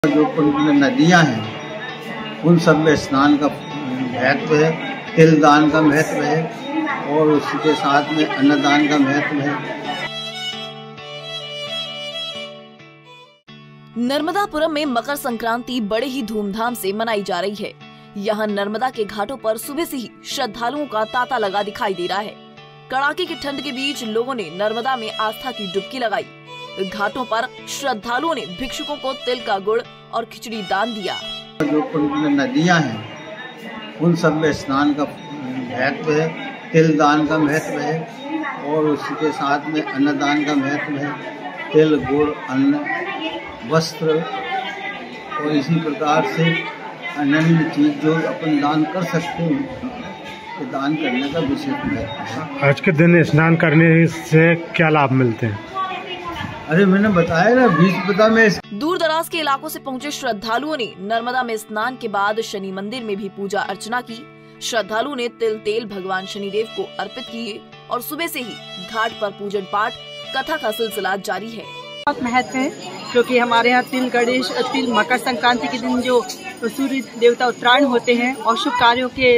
जो नदियाँ हैं उन सब में स्नान का महत्व है, तिल दान का महत्व है और उसके साथ में अन्नदान का महत्व है। नर्मदापुरम में मकर संक्रांति बड़े ही धूमधाम से मनाई जा रही है। यहाँ नर्मदा के घाटों पर सुबह से ही श्रद्धालुओं का तांता लगा दिखाई दे रहा है। कड़ाके की ठंड के बीच लोगों ने नर्मदा में आस्था की डुबकी लगाई। घाटों पर श्रद्धालुओं ने भिक्षुकों को तिल का गुड़ और खिचड़ी दान दिया। जो नदियाँ हैं उन सब में स्नान का महत्व है, तिल दान का महत्व है और उसके साथ में अन्नदान का महत्व है। तिल गुड़ अन्न वस्त्र और इसी प्रकार से अनन्य चीज जो अपन दान कर सकते हैं तो दान करने का विशेष महत्व है। आज के दिन स्नान करने से क्या लाभ मिलते हैं? अरे मैंने बताया ना, बीच पता में। दूर दराज के इलाकों से पहुंचे श्रद्धालुओं ने नर्मदा में स्नान के बाद शनि मंदिर में भी पूजा अर्चना की। श्रद्धालुओं ने तिल तेल भगवान शनिदेव को अर्पित किए और सुबह से ही घाट पर पूजन पाठ कथा का सिलसिला जारी है। बहुत महत्व है क्योंकि हमारे यहाँ तिल मकर संक्रांति के दिन जो सूर्य देवता उत्तरायण होते हैं और शुभ कार्यों के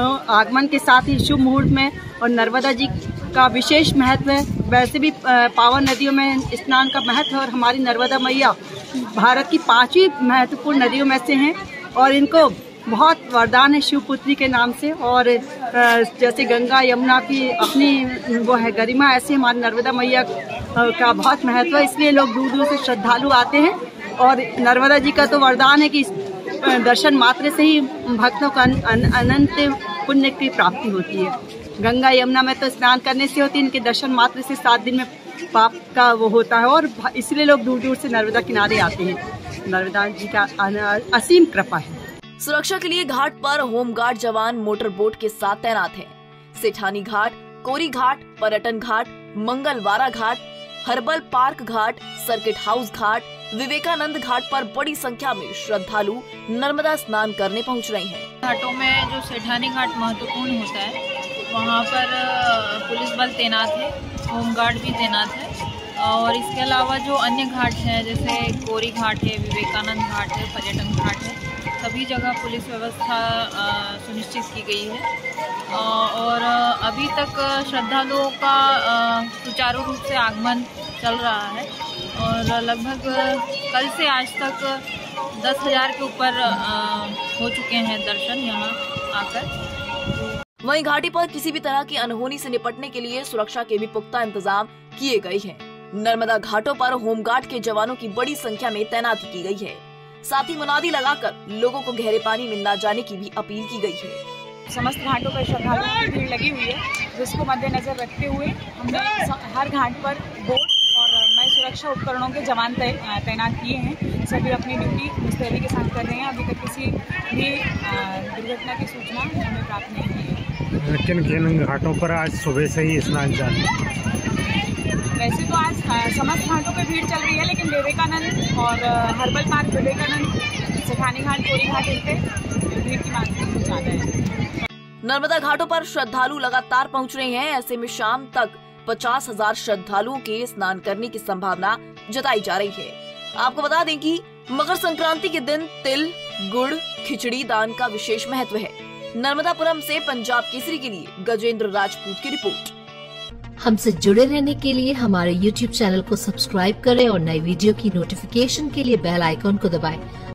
आगमन के साथ ही शुभ मुहूर्त में और नर्मदा जी का विशेष महत्व है। वैसे भी पावन नदियों में स्नान का महत्व है और हमारी नर्मदा मैया भारत की 5वीं महत्वपूर्ण नदियों में से हैं और इनको बहुत वरदान है शिवपुत्री के नाम से। और जैसे गंगा यमुना की अपनी वो है गरिमा, ऐसे हमारी नर्मदा मैया का बहुत महत्व है। इसलिए लोग दूर दूर से श्रद्धालु आते हैं और नर्मदा जी का तो वरदान है कि दर्शन मात्र से ही भक्तों का अनंत पुण्य की प्राप्ति होती है। गंगा यमुना में तो स्नान करने से होती है, इनके दर्शन मात्र से 7 दिन में पाप का वो होता है और इसलिए लोग दूर दूर से नर्मदा किनारे आते हैं। नर्मदा जी का असीम कृपा है। सुरक्षा के लिए घाट पर होमगार्ड जवान मोटर बोट के साथ तैनात हैं। सेठानी Ghat, Kori Ghat, Paryatan Ghat, Mangalwara Ghat, herbal park Ghat, circuit house Ghat, Vivekanand Ghat पर बड़ी संख्या में श्रद्धालु नर्मदा स्नान करने पहुंच रहे हैं। घाटों में जो सेठानी घाट महत्वपूर्ण होता है वहाँ पर पुलिस बल तैनात है, होमगार्ड भी तैनात है और इसके अलावा जो अन्य घाट हैं जैसे कोरी घाट है, विवेकानंद घाट है, पर्यटन घाट है, सभी जगह पुलिस व्यवस्था सुनिश्चित की गई है और अभी तक श्रद्धालुओं का सुचारू रूप से आगमन चल रहा है और लगभग कल से आज तक 10,000 के ऊपर हो चुके हैं दर्शन यहाँ आकर। वहीं घाटी पर किसी भी तरह की अनहोनी से निपटने के लिए सुरक्षा के भी पुख्ता इंतजाम किए गए हैं। नर्मदा घाटों पर होमगार्ड के जवानों की बड़ी संख्या में तैनाती की गई है। साथ ही मुनादी लगाकर लोगों को गहरे पानी में न जाने की भी अपील की गई है। समस्त घाटों पर श्रद्धालुओं की भीड़ लगी हुई है, जिसको मद्देनजर रखते हुए हमने हर घाट पर बोट और मैं सुरक्षा उपकरणों के जवान तैनात किए हैं। सभी अपनी ड्यूटी मुस्तैदी के साथ कर रहे हैं। अभी तक किसी भी दुर्घटना की सूचना हमें प्राप्त नहीं हुई है। किन घाटों पर आज सुबह से ही स्नान चालू है? वैसे तो आज समस्त घाटों पर भीड़ चल रही है, लेकिन विवेकानंद और हर्बल पार्क, विवेकानंद, सेठानी घाट, कोरी घाट, इन पे भीड़ की मात्रा ज्यादा है। नर्मदा घाटों पर श्रद्धालु लगातार पहुंच रहे हैं। ऐसे में शाम तक 50,000 श्रद्धालुओं के स्नान करने की संभावना जताई जा रही है। आपको बता दें कि मकर संक्रांति के दिन तिल गुड़ खिचड़ी दान का विशेष महत्व है। नर्मदापुरम से पंजाब केसरी के लिए गजेंद्र राजपूत की रिपोर्ट। हमसे जुड़े रहने के लिए हमारे YouTube चैनल को सब्सक्राइब करें और नई वीडियो की नोटिफिकेशन के लिए बेल आइकॉन को दबाएं।